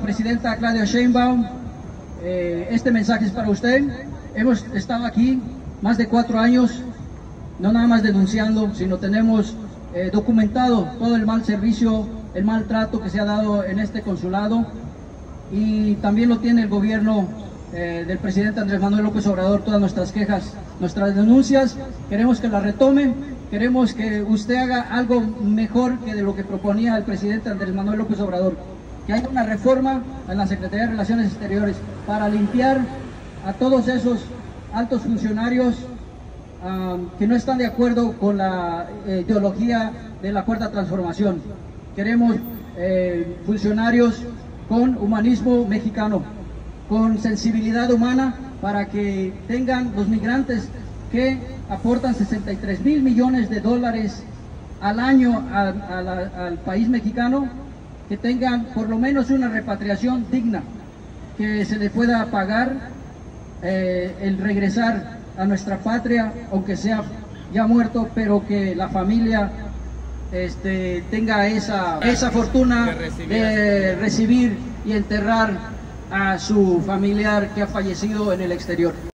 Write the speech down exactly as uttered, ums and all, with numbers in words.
presidenta Claudia Sheinbaum, eh, este mensaje es para usted. Hemos estado aquí más de cuatro años, no nada más denunciando, sino tenemos eh, documentado todo el mal servicio, el maltrato que se ha dado en este consulado, y también lo tiene el gobierno eh, del presidente Andrés Manuel López Obrador, todas nuestras quejas, nuestras denuncias. Queremos que las retomen, queremos que usted haga algo mejor que de lo que proponía el presidente Andrés Manuel López Obrador, que haya una reforma en la Secretaría de Relaciones Exteriores para limpiar a todos esos altos funcionarios um, que no están de acuerdo con la eh, ideología de la Cuarta Transformación. Queremos eh, funcionarios con humanismo mexicano, con sensibilidad humana, para que tengan los migrantes que aportan sesenta y tres mil millones de dólares al año a, a la, al país mexicano, que tengan por lo menos una repatriación digna, que se le pueda pagar eh, el regresar a nuestra patria, aunque sea ya muerto, pero que la familia este, tenga esa, esa fortuna de recibir y enterrar a su familiar que ha fallecido en el exterior.